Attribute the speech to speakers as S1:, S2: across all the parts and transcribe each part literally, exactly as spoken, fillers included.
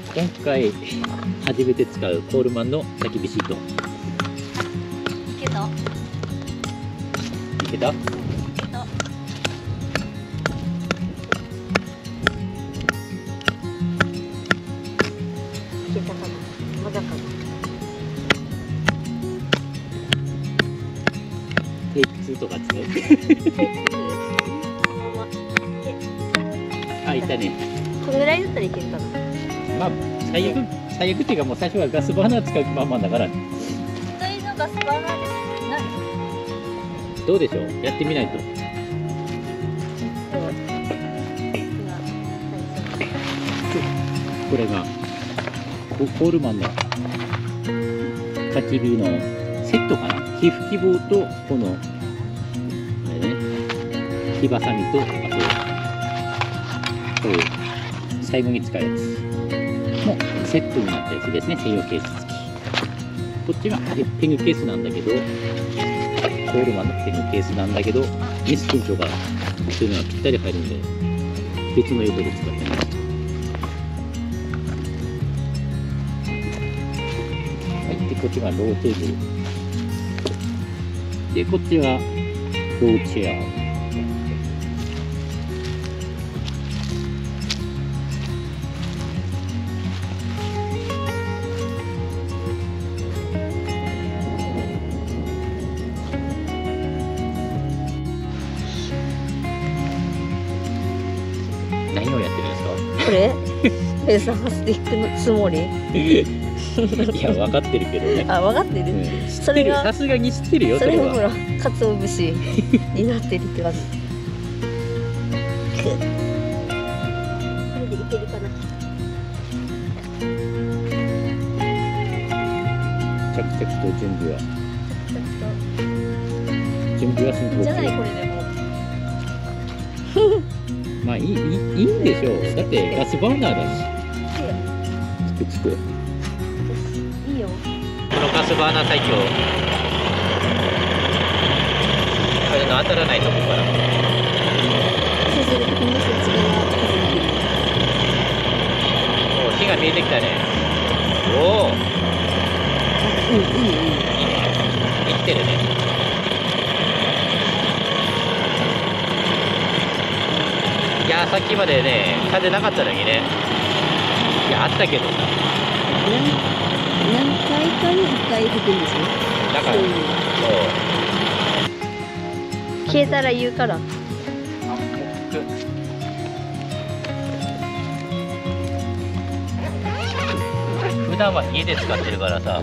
S1: 今回初めて使うコールマンの焚き火シート。
S2: いけた？
S1: いけた？
S2: いけた。いけたかな。まだかな。
S1: テープツーとか使う。あ、いたね。
S2: このぐらいだったらいけるかな。
S1: まあ最悪最悪っていうかもう最初はガスバーナー使うまんまだからね。
S2: 普通のガスバーナーでない。
S1: どうでしょう。やってみないと。これがココールマンの焚き火のセットかな。火吹き棒とこのあれね、火ばさみとあとこういう最後に使うやつのセットになったやつですね。専用ケース付き。こっちがペグケースなんだけど、コールマンのペグケースなんだけど、ミス緊張がそういうのがぴったり入るんで別の用途で使ってます。はい、でこっちがローテーブルで、こっちはローチェア。何をやってるんですか？
S2: これフェザースティックのつもり。
S1: いや、分かってるけどね。
S2: あ、分かってる、
S1: うん、
S2: それが
S1: さすがに知ってるよ。
S2: それが
S1: は
S2: ほら鰹節になってるって感じ。これでいけるかな。
S1: 着々と準備は準備は進行
S2: じゃない、
S1: 中。
S2: これでも
S1: まあいい、いい、いいんでしょう。だってガスバーナーだし。つくつく。
S2: いいよ。
S1: このガスバーナー最強。これの当たらないとこから。
S2: そうすると今度そっち側
S1: おお、火が見えてきたね。おお。
S2: うん、いいいい。
S1: いいね。生きてるね。いやー、さっきまでね、風なかったのにね。いや、あったけどさ。
S2: 何回かにいっかい吹くんでしょ。
S1: だから、
S2: そういうの
S1: そう。
S2: 消えたら言うから。
S1: あ、もう吹く。普段は家で使ってるからさ。
S2: うん。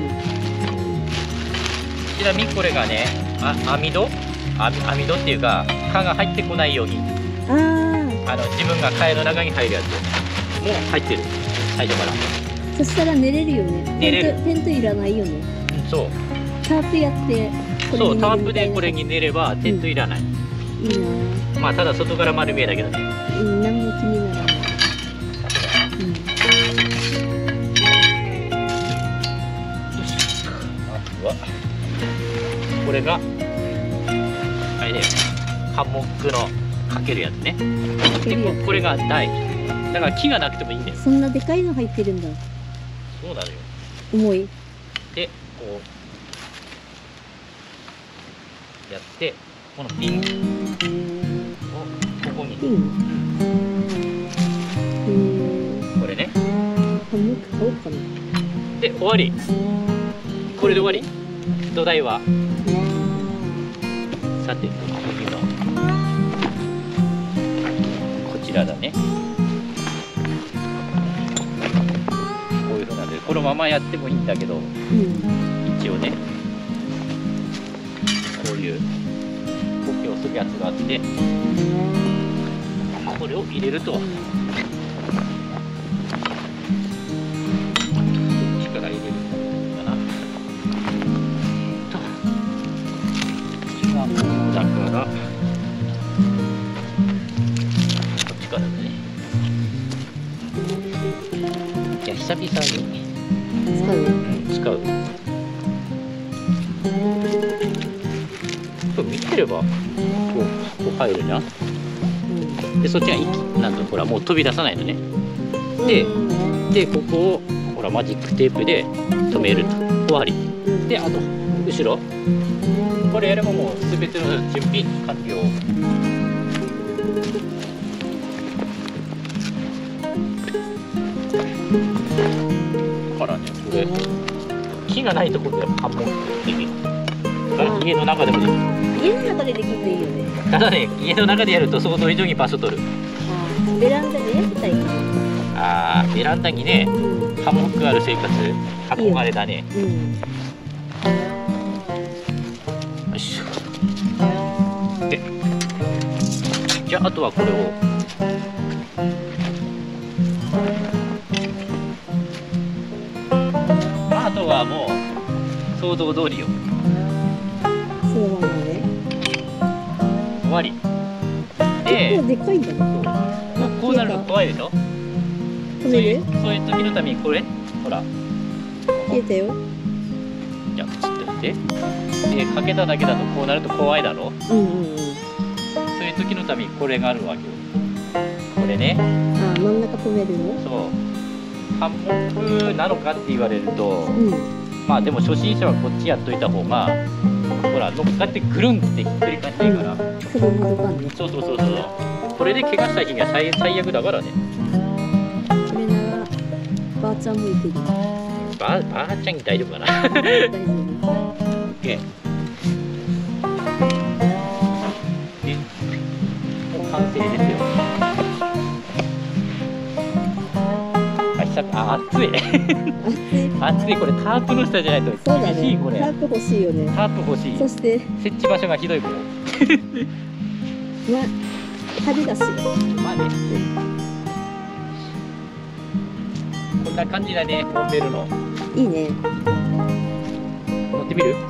S1: ちなみにこれがね、あ、網戸網網戸っていうか、蚊が入ってこないように、
S2: あ
S1: あの自分が蚊帳の中に入るやつもう入ってる、最初から。
S2: あ、そしたら寝れるよね。
S1: 寝れる
S2: テント、テントいらないよね。
S1: うん、そう
S2: タープやってこれ
S1: そう、
S2: に
S1: タープ
S2: 寝るみたいな。
S1: でこれに寝ればテントいらない。
S2: いいな。
S1: まあただ外から丸見えだけどね。
S2: うん、何も気にならない。
S1: あとはこれがあれだよ、ハンモックのかけるやつね。でここれが台だから木がなくてもいいんだよ。
S2: そんなでかいの入ってるんだ。
S1: そうなのよ。
S2: 重い。
S1: でこうやってこのピンをここに、
S2: ピン。へえ。
S1: これね。
S2: ハンモック買おうかな。
S1: で終わり。これで終わり。土台はさて次はこちらだね。こういうふうなんでこのままやってもいいんだけど、
S2: うん。
S1: 一応ねこういう補強するやつがあって、これを入れると力入れるかなと、今だからこっちからだね。いや久々に
S2: 使う。
S1: 使う。これ見てればこうこう入るじゃん。
S2: うん。
S1: でそっちが一気なんとほらもう飛び出さないのね。 で
S2: うん
S1: でここをほらマジックテープで留めると終わりで、あと後ろこれやればもう全ての準備完了。だからねこれ木がないところでハンモックできるから家の中でもできる。
S2: 家の中でできるといいよね。
S1: ただね家の中でやると想像以上に場所取る。
S2: あベランダでやりたいかな。
S1: あーベランダにね
S2: うん
S1: ハンモックある生活憧れだね。
S2: うん
S1: よいしょ。でじゃああとはこれをあとはもう想像通りよ。
S2: そのままね。
S1: 終わり
S2: 結
S1: で
S2: 構でかいんだね。
S1: こうなるの怖いでしょ。
S2: 止める
S1: そういうそういう時のためにこれほら
S2: 消えたよ。
S1: じゃあプチッとしてでかけただけだとこうなると怖いだろ。
S2: うんうんうん。
S1: そういう時のためにこれがあるわけよ。これね。
S2: あ真ん中止めるの。
S1: そうハンモックなのかって言われると
S2: うん。
S1: まあでも初心者はこっちやっといた方がほら乗っかってぐるんってひっくり返したいから、
S2: 子供とかね。
S1: そうそうそうそうこれで怪我した日には最最悪だからね。
S2: これならばあちゃんもいける。
S1: ばあばあちゃんに大丈夫かな。
S2: 大丈夫。
S1: OK でもう完成ですよ。あ久々あ暑い
S2: 熱い。
S1: 暑いこれタープの下じゃないと
S2: そうだね。
S1: 厳しいこれ
S2: タープ欲しいよね。
S1: タープ欲しい。
S2: そして
S1: 設置場所がひどいもん。
S2: ま春だし。
S1: まあねこんな感じだねモンベルの。
S2: いいね。
S1: 乗ってみる？
S2: や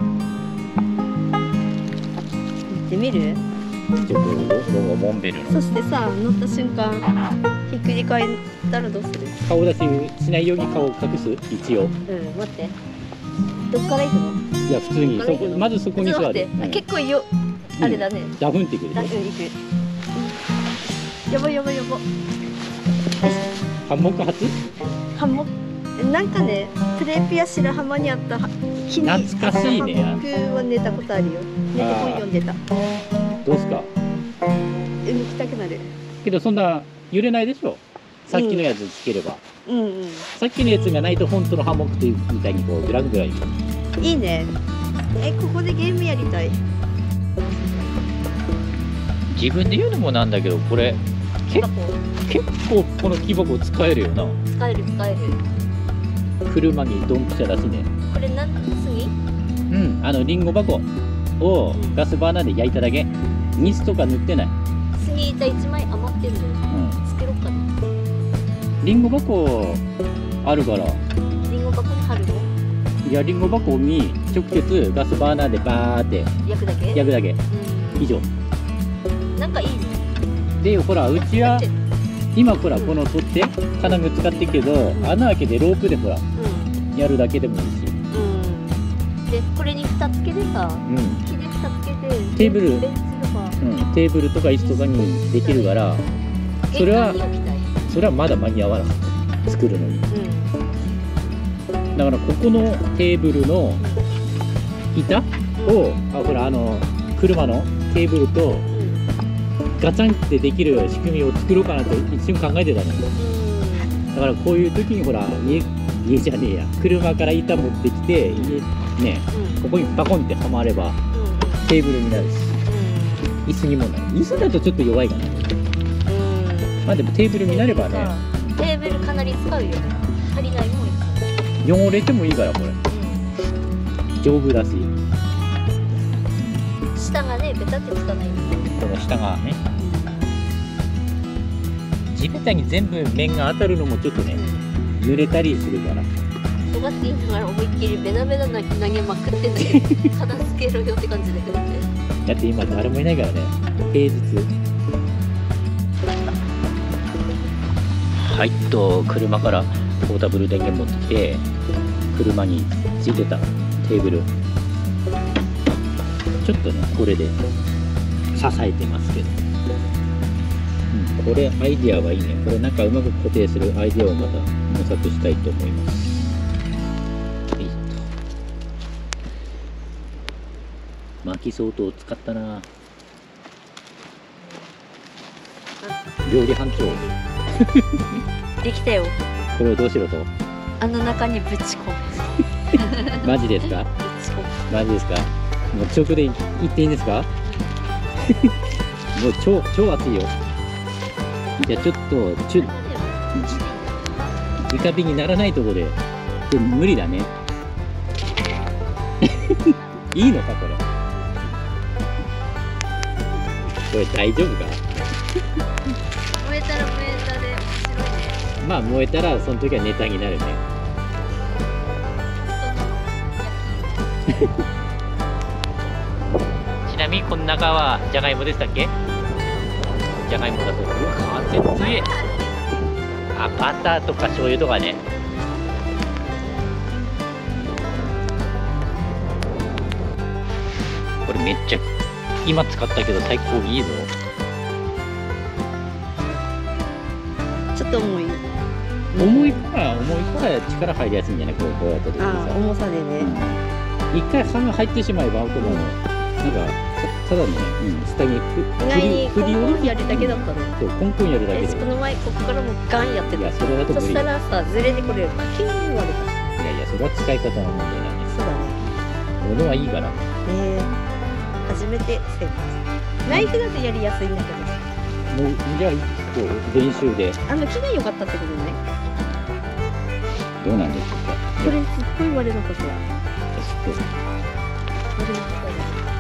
S2: ってみる？
S1: ちょっとモンベルの
S2: そしてさ乗った瞬間ひっくり返ったらどうする？
S1: 顔出ししないように顔を隠す一応。
S2: うん待って。どっから行くの？
S1: いや普通にそこまずそこに座る。
S2: ちょっと待って、あ
S1: うん
S2: 結構よあれだね。
S1: ダフンってくる
S2: だうん行く。やばいやばいやば。
S1: ハンモック初？
S2: ハンモなんかねプレピア白浜にあった木に
S1: 懐かしいね
S2: ハンモックは寝たことあるよ。寝て本読んでた。
S1: どうすか？
S2: 海行きたくなる。
S1: けどそんな揺れないでしょ。さっきのやつつければ。
S2: うんうん。
S1: さっきのやつがないと本当のハンモックみたいにこうグラググラいく。
S2: いいね。えここでゲームやりたい。
S1: 自分で言うのもなんだけどこれ結結構この木箱使えるよな。
S2: 使える使える。
S1: 車にドンピシャだしね。
S2: これ何次？
S1: うんあのリンゴ箱をガスバーナーで焼いただけ。ニスとか塗ってない。
S2: 次じゃあ一枚余ってるの。
S1: うん
S2: つけろっかな。
S1: リンゴ箱あるから。
S2: リンゴ箱に貼るの？
S1: いやリンゴ箱に直接ガスバーナーでバーって
S2: 焼くだけ？
S1: 焼くだけ。
S2: うん。
S1: 以上
S2: なんかいいね。
S1: でほらうちは今ほらこの取って金具使ってるけど穴開けてロープでほら
S2: うん
S1: やるだけでもいいし。
S2: うん。でこれに蓋付けでさ、
S1: うん
S2: 木で蓋付けて
S1: テーブル
S2: ベンチとか
S1: うん、テーブルとか椅子とかにできるからそれは
S2: 玄関に置きたい。
S1: それはまだ間に合わない作るのに。
S2: うん。
S1: だからここのテーブルの板をあほらあの車のテーブルと
S2: うん
S1: ガチャンってできる仕組みを作ろうかなと一瞬考えてたのよ。だからこういう時にほら家家じゃねえや車から板持ってきて家ね
S2: うん
S1: ここにバコンってはまれば
S2: うん
S1: テーブルになるし
S2: うん
S1: 椅子にもなる。椅子だとちょっと弱いかな。
S2: うん
S1: まあでもテーブルになればね
S2: テーブルかなり使うよね。足りないもんい
S1: 汚れてもいいからこれ
S2: う
S1: 丈夫だし
S2: ん。下がねベタってつかないんで。
S1: この下がね地べたに全部面が当たるのもちょっとね濡れたりするから
S2: とがって言いながら思いっきりベナベナな投げまくってんだけど片付けろよって感じで振って。
S1: だって今誰もいないからね平日。はいと車からポータブル電源持ってきて車についてたテーブルちょっとねこれで支えてますけどうん、これアイディアはいいね。これなんかうまく固定するアイディアをまた模索したいと思います。はい、薪相当使ったな。料理班長
S2: できたよ。
S1: これをどうしろと。
S2: あの中にぶち込む。
S1: マジですか？
S2: ぶち込む。
S1: マジですか？もう直で言っていいんですか？もう超超熱いよ。じゃあちょっとちゅ直火にならないところで、で無理だね。いいのかこれ。これ大丈夫か？
S2: 燃えたら燃えたで面白いね。
S1: まあ燃えたらその時はネタになるね。ちなみにこの中はじゃがいもでしたっけ？じゃがいもだと。うわ風強い。あ、バターとか醤油とかね。これめっちゃ今使ったけど最高いいぞ。
S2: ちょっと重い。
S1: 重いから重いから力入りやすいんじゃない？こうこうやった時に
S2: ああ、
S1: さ。
S2: 重さでね。
S1: うん、一回刃が入ってしまえばアウトも、うん、なんかただね、うん、下に
S2: 意外にコンコンやるだけだったの。
S1: そうコンコンやるだけ
S2: え、
S1: で。
S2: この前ここからもうガンやってた。
S1: いやそれだと無理。
S2: そしたらさ、ずれてこれパキーン割れた。
S1: いやいやそれは使い方の問題なんです。
S2: そうだね。
S1: 物はいいから。
S2: ねえ、初めて生活。ナイフだとやりやすいんだけど。
S1: もうじゃあこう練習で
S2: あの木が良かったってことね。
S1: どうなんでしょうか。
S2: これすっごい割れなかった。
S1: ちょっ
S2: 割れなかった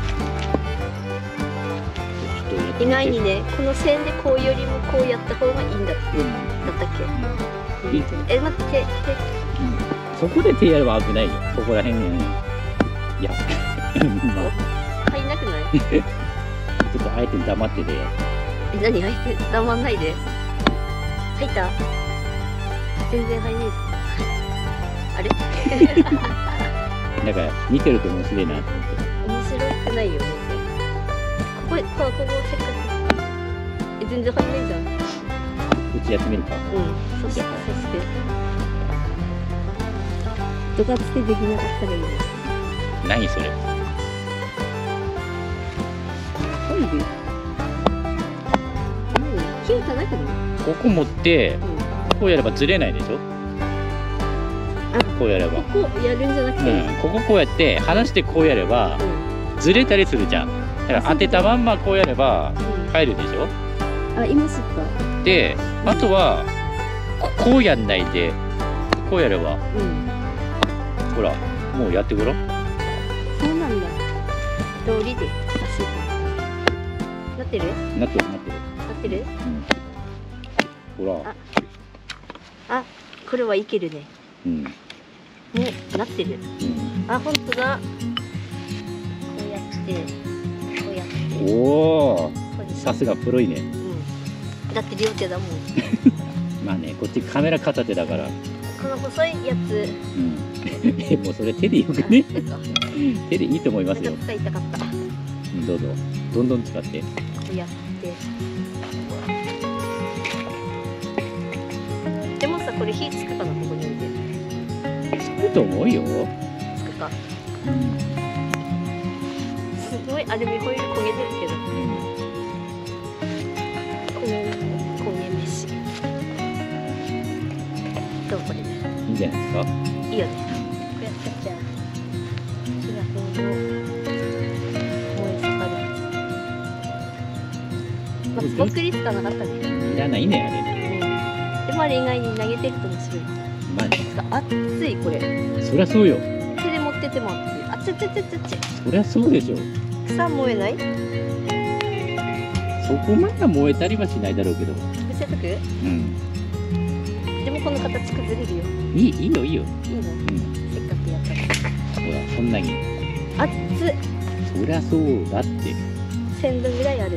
S1: とやってみて
S2: 意外にね、この線でこうよりもこうやった方がいいんだって。
S1: うん
S2: だったっけ？
S1: いい
S2: え、待って、手、手。
S1: そこで手やれば危ないよ。そこら辺に。いや、まあ、
S2: 入んなくない？
S1: ちょっとあえて黙ってて。
S2: え、何入って黙んないで。入った？全然入んないです。あれ？
S1: だから見てると面白いなと思って。
S2: 面白くないよ。ここ、ここ、ここせっかく。え、全然入んないじゃん。
S1: うちやってみるか。
S2: うん。そして、そして。ドカつてできなかったらいいです。
S1: 何それ。
S2: トイレ。うん。火打たなくない？
S1: ここ持って
S2: うん。
S1: こうやればずれないでしょ。こうやれば。
S2: ここやるんじゃなくて。
S1: うん、こここうやって離してこうやれば
S2: うん。
S1: ずれたりするじゃん。だから当てたまんまこうやれば入るでしょ。
S2: あ、今知った。
S1: で、あとはここうやんないでこうやれば、
S2: うん。
S1: ほらもうやってごらん。
S2: そうなんだ。道理で。足。なってる？
S1: なってるなってる。
S2: なってる？
S1: うん、ほら。
S2: ああ、これはいけるね。
S1: うん
S2: もうなってる。
S1: うん、
S2: あ、本当だ。こうやって、こうやって。
S1: おお、
S2: これで
S1: さすがプロいね。
S2: うん。だって両手だもん。
S1: まあね、こっちカメラ片手だから。
S2: この細いやつ。
S1: うん。え、もうそれ手でよくね。
S2: あ、なんか
S1: 手でいいと思いますよ。
S2: 痛かった痛かった。こ
S1: うん、どうぞ。どんどん使って。
S2: うやって。でもさ、これ火つくかな、ここに置いて。
S1: つくと思うよ。
S2: つくか。すごいアルミホイル焦げてるけど。焦げ、焦げ飯。どうこれで。
S1: いいんじゃないですか。
S2: いいよね。こうやってじゃあ。火がほんと燃え盛る。まあ、スモークリスクはなかったね。
S1: いらないね、あれ。
S2: でもあれ意外に投げてると面白い。
S1: まあね、
S2: 熱いこれ。
S1: そりゃそうよ。
S2: 手で持ってても熱い。熱い熱い熱い熱い。
S1: そりゃそうでしょ。
S2: 草燃えない？
S1: そこまでは燃えたりはしないだろうけど。
S2: 見せとく？
S1: うん。
S2: でもこの形崩れるよ。
S1: いい、いいよ、いいよ。
S2: いいの？
S1: うん。
S2: せっかくやった
S1: ほら、そんなに。
S2: ら。熱い。
S1: そりゃそうだって。
S2: 鮮度ぐらいある。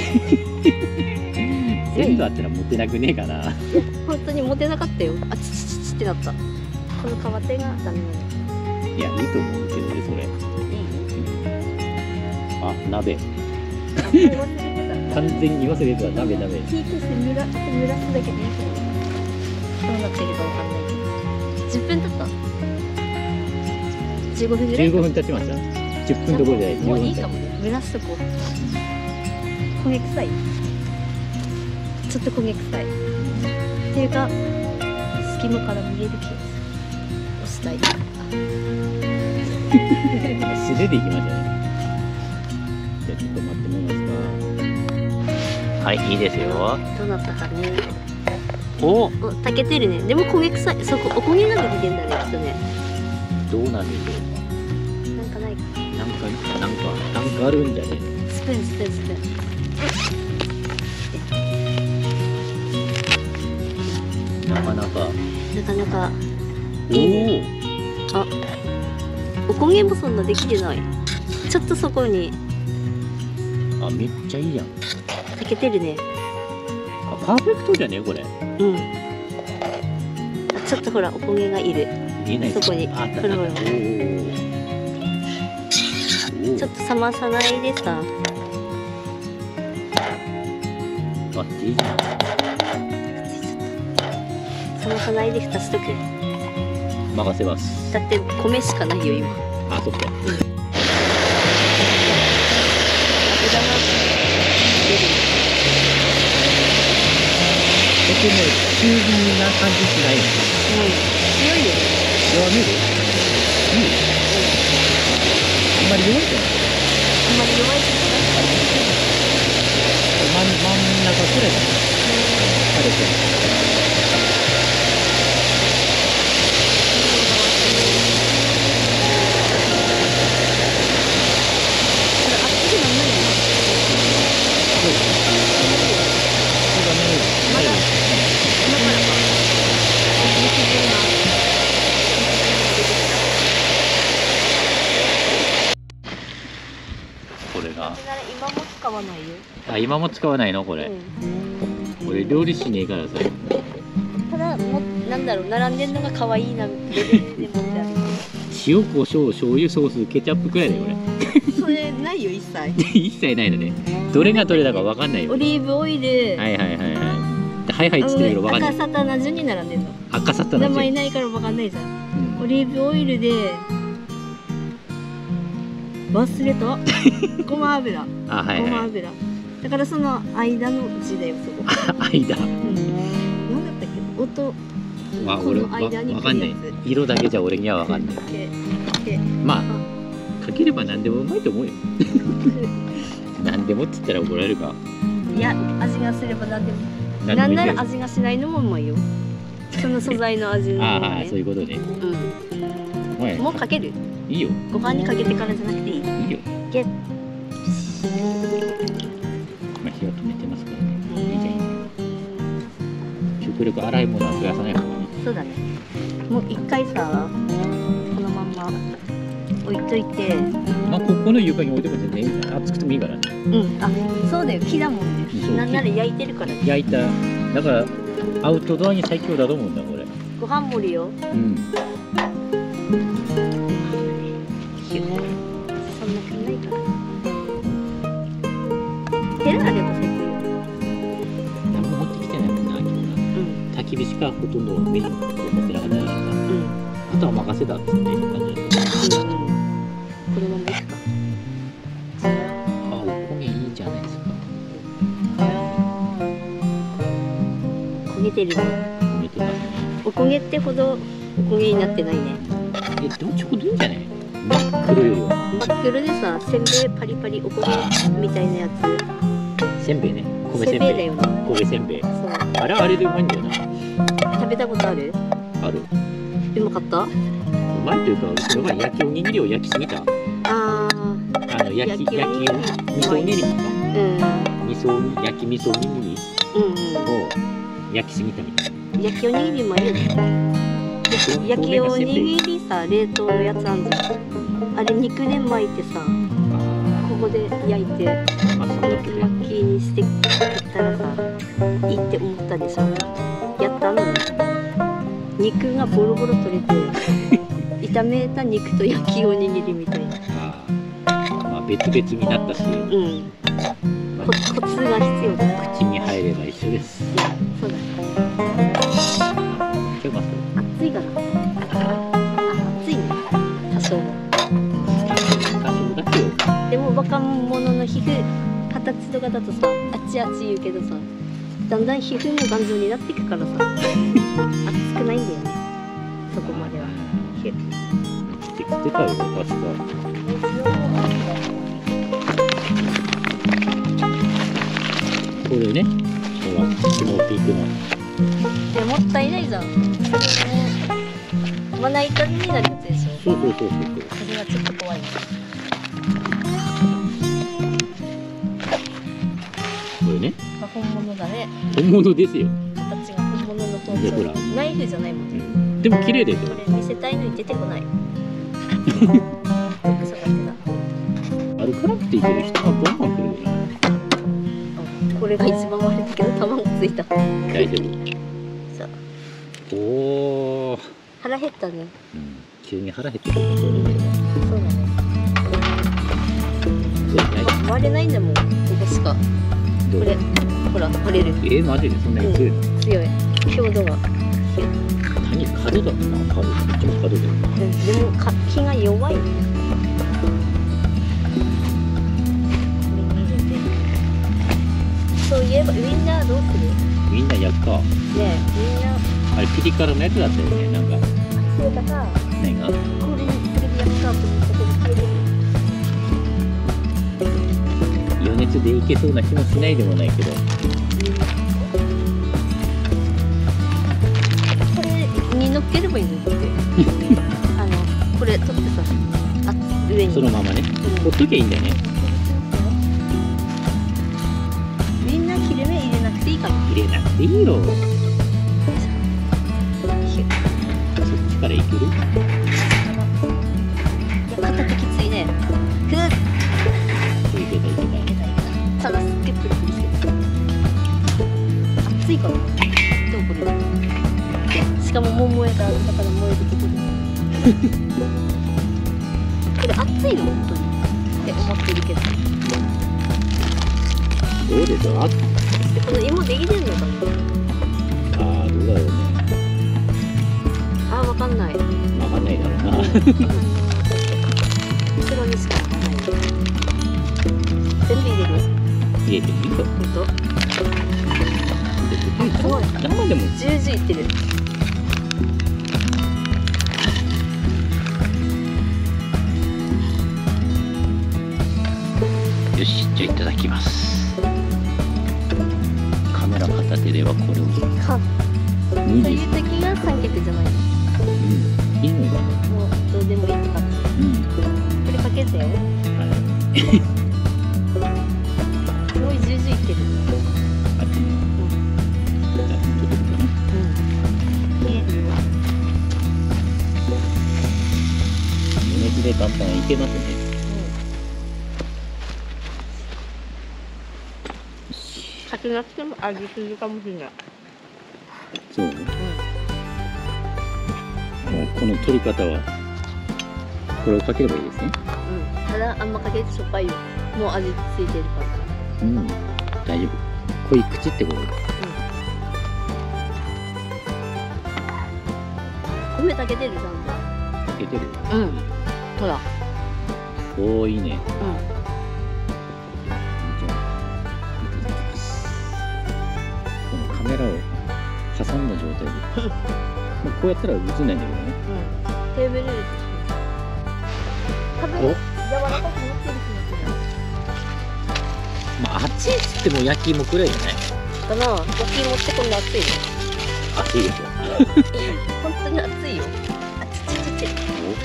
S1: 鮮度あったら持てなくねえかな。
S2: 本当に持てなかったよ。あちちちちってなった。この皮手がダメなの。
S1: いや、いいと思うけどね、それ。
S2: いい？
S1: あ、鍋。
S2: あ、これ忘れてた。
S1: 完全に忘れてはダメダメ。
S2: 火消して蒸ら蒸らすだけでいいけど、どうなってるかわかんないけど。じゅっぷん経った？じゅうごふんぐらい？
S1: じゅうごふん経ちました。じゅっぷんどころじゃない。
S2: もういいかもね。蒸らすとこう。焦げ臭い。ちょっと焦げ臭い。っていうか隙間から見える気がする。押したい。
S1: 素手でいきましたね。じゃあちょっと待ってもらえますか。はい、いいですよ。
S2: どうなったかね。
S1: お、
S2: お、炊けてるね。でも焦げ臭い。そこお焦げが出てんだね、きっとね。
S1: どうなんでしょ
S2: なんかないか。
S1: う。なんかなんかなんかあるんじゃね。
S2: スプーンスプーンスプーン。
S1: なかなか。
S2: なかなか
S1: お
S2: いいね。あ、お焦げもそんなできてない。ちょっとそこに
S1: お。あ、めっちゃいいやん。
S2: 炊けてるね。
S1: あ、パーフェクトじゃねこれ。
S2: うん。ちょっとほらお焦げがいる。
S1: 見えないです
S2: そこに。
S1: あ、あった
S2: ほらほら。
S1: おーおー。
S2: ちょっと冷まさないでさ。
S1: あ、いいじゃん。
S2: 冷まさないで蓋しとく。
S1: 任せます。
S2: だって米しかないよ今。
S1: あ、そっか。
S2: 油が出る。
S1: とても中火な感じしないの。
S2: うん。強いよね。
S1: 弱める？いい。あんまり弱いじゃない。
S2: あんまり弱いし
S1: 真ん真ん中くらいだね。あれって。これが。
S2: 今も使わないよ。
S1: あ、今も使わないのこれ。
S2: うん、
S1: これ料理しねえからさ。
S2: ただもなんだろう並んでんのが可愛いなレベルで持ってある。
S1: 塩コショウ醤油ソースケチャップくらいだよこれ。
S2: それないよ一切。
S1: 一切ないのね。どれがどれだかわかんないよ。
S2: オリーブオイル。
S1: はいはいはいはい。はいはいっつってるけどわかんない。
S2: 赤サタナ順に並んでんの。
S1: 赤サタナ
S2: 名前
S1: 順。
S2: ないからわかんないじゃん。
S1: うん、
S2: オリーブオイルで忘れた。ごま油。
S1: あ、はいはい。
S2: ごま油。だからその間の字だよそこ。
S1: 間。
S2: うん。なんだったっけ音。
S1: わ、
S2: こ
S1: 俺
S2: の間に
S1: わかんない。色だけじゃ俺にはわかんない。
S2: け
S1: まあかければ何でもうまいと思うよ。何でもって言ったら怒られるか。
S2: いや味がすれば何でも。
S1: 何
S2: なんな
S1: でもいいけど
S2: ら味がしないのもうまいよ。その素材の味の
S1: ああ、
S2: ね。
S1: そういうことね。
S2: うん。
S1: おい
S2: もうかける？
S1: いいよ。
S2: ご飯にかけてからじゃなくていい。
S1: いいよ。
S2: ゲッ。
S1: まあ火は止めてますからね。いいじゃんいいじゃん。極力洗い物は増やさない方がいい。
S2: そうだね。もう一回さ、このまんま置いといて。
S1: まあここの床に置いても全然いいから熱くてもいいからね。
S2: うん。あ、そうだよ。木だもんね。
S1: そう
S2: なんなら焼いてるからね。
S1: 焼いた。だからアウトドアに最強だと思うんだこれ。
S2: ご飯盛りよ。
S1: うん。
S2: そんなくないから。ヘラあれば最高よ。
S1: 何も持ってきてないもんな、今日な。
S2: うん。
S1: 焚き火しかほとんどメイン持ってなかったからさ。
S2: うん。
S1: あとは任せたっつって感じだった。
S2: うんうん。このままいくか。
S1: あ、お焦げいいじゃないですか。
S2: 焦げてる。
S1: 焦げてますね。
S2: お焦げってほどお焦げになってないね。
S1: え、でもちょうどいいんじゃない？真っ黒よりは。
S2: 黒でさ、せんべいパリパリお焦げみたいなやつ。
S1: せんべいね。米
S2: せ
S1: せんべい。
S2: んべいだよね。
S1: 焦げせんべい。
S2: そう。
S1: あれはあれでうまいんだよな。
S2: 食べたことある？
S1: ある。
S2: うまかった？
S1: うまいというか、やっぱり焼きおにぎりを焼きすぎた。
S2: ああ。
S1: あの焼き焼きおにぎり、味噌おにぎりか。
S2: うん。
S1: 味噌おに焼き味噌おにぎり
S2: うん
S1: を焼きすぎたみたいな。
S2: うん。焼きおにぎりもいいよね。焼きおにぎりさ、冷凍のやつあんじゃん。あれ肉で巻いてさ、ここで焼いて
S1: あ、そうだっけね。
S2: 巻きにして食ったらさ、いいって思ったでしょ。やったのね。肉がボロボロ取れて炒めた肉と焼きおにぎりみたいな。
S1: ああ、まあ別々になったし、
S2: うん。
S1: ま
S2: ココツが必要だ。
S1: 口に入れば一緒です。
S2: そうだ。
S1: ちょっと待って。
S2: 熱いかな。あ、熱いね。多少。
S1: 多少だけよ。
S2: でも若者の皮膚、二十歳とかだとさ、あっちあっち言うけどさ、だんだん皮膚も頑丈になっていくからさ、熱くないんだよね。そこまでは。ひゅ
S1: ってきてたよ、確か。これね、ほら、スノーピークの。
S2: いや、もったいないじゃん。まな板になるやつでしょ。
S1: そうそうそうそう。
S2: それがちょっと怖い。
S1: これね。
S2: 本物だね。
S1: 本物ですよ。
S2: 形が本物の包
S1: でほら
S2: 丁。ナイフじゃないもん。
S1: うん、でも綺麗でしょ。
S2: これ見せたいのに出てこない。よく探してた。
S1: 歩かなくていける人はバンバン来るよね。
S2: これが一番悪いんだけど、玉がついた。
S1: 大丈夫。
S2: さあ、
S1: おお。
S2: 腹減ったね。
S1: うん、急に腹減ってくるところで。
S2: そうだね。
S1: そうじゃない。
S2: 割れないんだもん、ここしか。
S1: どう
S2: これ、ほら、割れる。
S1: えー、マジでそんなに強いの、
S2: うん、強い。強度が。
S1: 何角だな、角、こっちも角だよ。
S2: うん、でも、か、火が弱い。これに入れて。そういえば、ウインナーどうする？
S1: みんな焼くか。
S2: ねえ、ウインナー。
S1: あれピリ辛のやつだったよね、なんか。
S2: そうだから。
S1: 何が？
S2: これに、これで焼くかと思ったけど、消えてる。
S1: 余熱でいけそうな気もしないでもないけど。
S2: これに乗っければいいのってあのこれ取ってさ、あ上に
S1: そのままね、ほっときゃいいんだよね。
S2: みんな切れ目入れなくていいかな。
S1: 入れなくていいよ。そっちからいける？
S2: いや片手きついね。ふっ
S1: いけたいけた。
S2: ただすっげえプリプリしてる。熱いかな。どうこれ。しかももう燃えただから燃えるけど。これ熱いの本当にって思ってるけど。
S1: どうでしょう？あ、
S2: この芋できてんのかな。
S1: あー、どうだろうね。
S2: あー、わかんない。
S1: わかんないだろうな。
S2: 後ろにしかない。全部入れる。
S1: 入れてみると。
S2: ほんと。すごい。
S1: 生でも
S2: ジュージューいってる。
S1: よし、じゃあいただきます。カメラ片手ではこれを。
S2: は。そういう時が三脚じゃない。
S1: うん、いいのよ。
S2: もうどうでもいいって感じ。
S1: うん。
S2: これかけたよ。
S1: はい。
S2: すごいジュージューいってる。
S1: あっちね。じゃあ、ちょっとかな。
S2: うん。で、
S1: 余熱で簡単にいけますね。
S2: かけなくても味するかもしれない。
S1: そうね。
S2: うん。
S1: もうこの取り方はこれをかければいいですね。
S2: うん。ただあんまかけるとしょっぱいよ。もう味ついてるから。
S1: うん。大丈夫。濃い口ってことです。
S2: うん。米炊けてるちゃんと。
S1: かけてる。
S2: うん。ほら。
S1: おお、いいね。
S2: うん。
S1: このカメラを挟んだ状態でまあこうやったら映んないんだけどね。
S2: うん。テーブルで食べる柔らかくなってる気がする。
S1: まあ熱いっつっても焼き芋くらいじゃない？
S2: かな。焼き芋ってこんな熱いの？
S1: 熱いでしょ。
S2: 本当に熱いよ。あちちちち。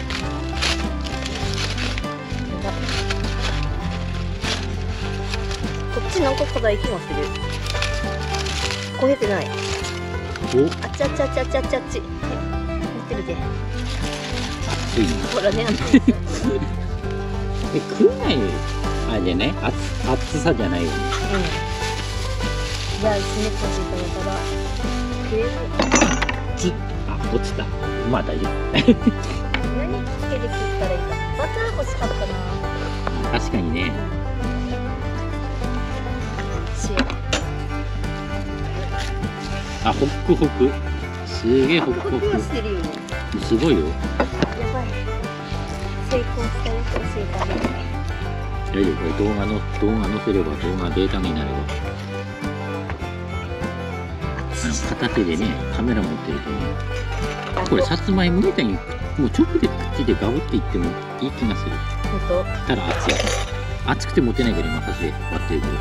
S2: こっちなんか硬い気がする。焦げてない。
S1: お、
S2: あっちあっちあっちあっちあっちあっち。見てみて。
S1: 熱いね。
S2: ほらね、熱い。
S1: え、食えないあれじゃない？熱熱さじゃないよね。
S2: うん。じゃあ、湿っぽちいから食える。
S1: つあ、落ちた。まあ大丈夫。
S2: 何つけて食ったらいいか。バター欲しかったな。
S1: 確かにね。 あ、ホックホク。すげえホックホ
S2: ホクはし
S1: ク。
S2: てるよね。
S1: すごいよ。
S2: やばい。成功したやつ教えてあげる。
S1: 大丈夫、これ動画の動画載せれば動画データになれば。あの片手でね、カメラ持ってるとね、これさつまいもみたいにもう直で口でガブっていってもいい気がする。
S2: 本
S1: ただ熱い。熱くて持てないけど今箸で割ってるけど。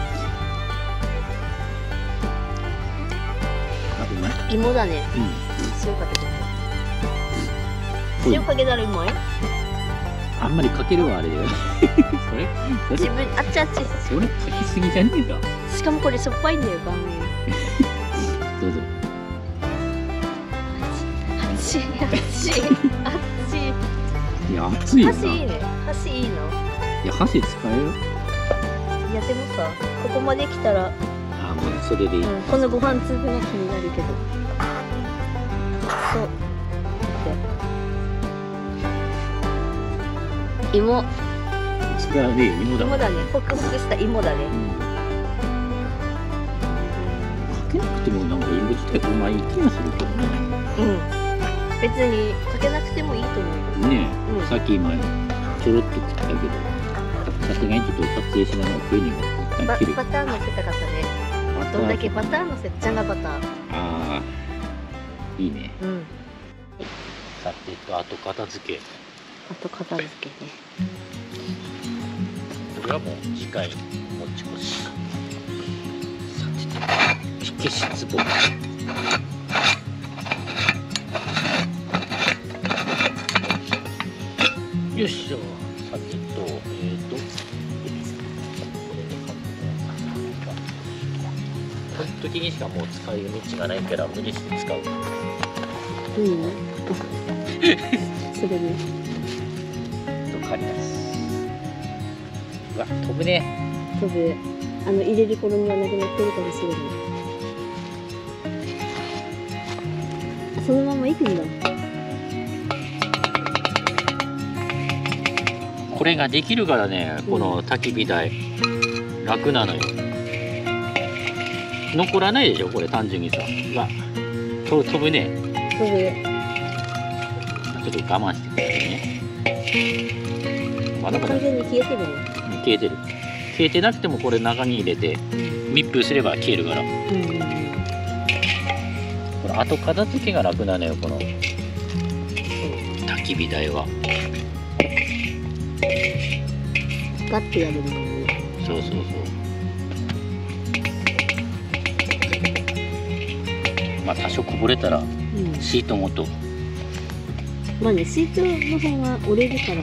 S1: あ、うまい。
S2: 当。芋だね。
S1: うん。
S2: 塩かけて。
S1: これ
S2: 塩かけたらうまい。
S1: あんまりかけるはあれだよ。それ
S2: 自分あっちあっち。
S1: それかけすぎじゃねえか。
S2: しかもこれしょっぱいんだよ、顔面。
S1: どうぞ。
S2: 熱い熱い熱い。
S1: いや熱いよな。
S2: 箸いいね。箸いいの。
S1: いや箸使えよ。
S2: いやでもさ、ここまで来たら、
S1: あ、もうそれでいい。
S2: うん、このご飯粒が気になるけど。そう。芋。
S1: それはね、芋だ。
S2: 芋だね。ホクホクした芋だね。
S1: うん。かけなくてもなんか芋自体うまい気がするけどね。
S2: うん。別にかけなくてもいいと思うよ。
S1: ねえ、
S2: うん
S1: さっき今ちょろっと食ったけど、さすがにちょっと撮影しながら食いに一
S2: バ
S1: 旦切る。
S2: バター乗せたかったね。どんだけバター乗せ、じゃがバター。
S1: ああ、いいね。
S2: うん。
S1: さてと、あと片付け。
S2: あと片付けね。
S1: これはもう次回持ち越し。さてと、火消し壺。よいしょ。さてと、えっ、ー、と、この時にしかもう使い道がないから無理して使う。
S2: いいね。それね。
S1: と借ります。うわ、飛ぶね。
S2: 飛ぶ。あの入れる頃にはなくなってるかもしれない。そのまま行くんだ。
S1: これができるからね、この焚き火台、楽なのよ。残らないでしょ、これ単純にさ。うわ、と飛ぶね。
S2: 飛ぶ。
S1: ちょっと我慢してくださいね。まだまだ
S2: 完全に消えてるね。
S1: 消えてる。消えてなくてもこれ中に入れて密封すれば消えるから。
S2: うんうんうん。
S1: これ後片付けが楽なのよ、この焚き火台は。
S2: ガッてやるのもね。
S1: そうそうそう。まあ多少こぼれたら
S2: うん。
S1: シートごと。
S2: まあね、シートの方が折れるからさ。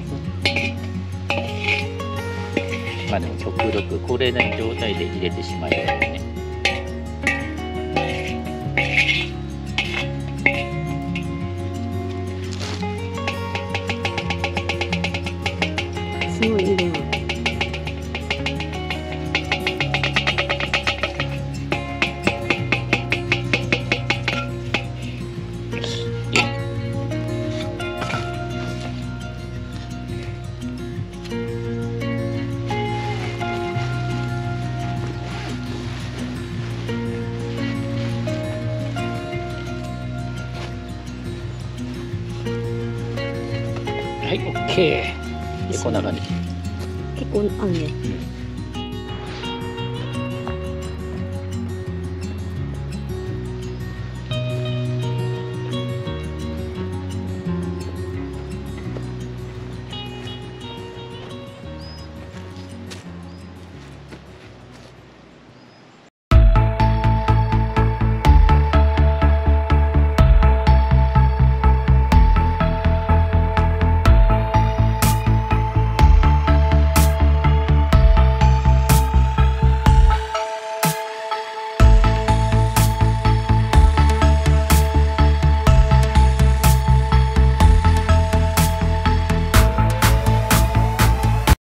S1: まあでも極力これの状態で入れてしまえばね。
S2: すごい色が。
S1: はい、オッケー。でこんな感じ。
S2: 結構あるね。
S1: うん